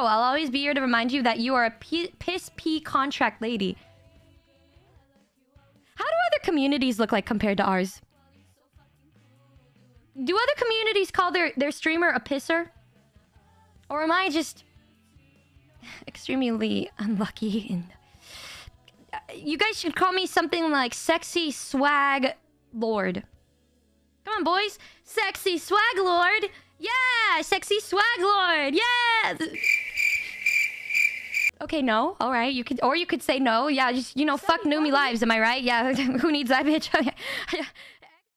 I'll always be here to remind you that you are a piss pee contract lady. How do other communities look like compared to ours? Do other communities call their streamer a pisser? Or am I just extremely unlucky? In... You guys should call me something like Sexy Swag Lord. Come on, boys. Sexy Swag Lord. Yeah, Sexy Swag Lord. Yeah. Okay, no. All right. You could, or you could say no. Yeah, just, you know, fuck Numi lives. Am I right? Yeah. Who needs that bitch?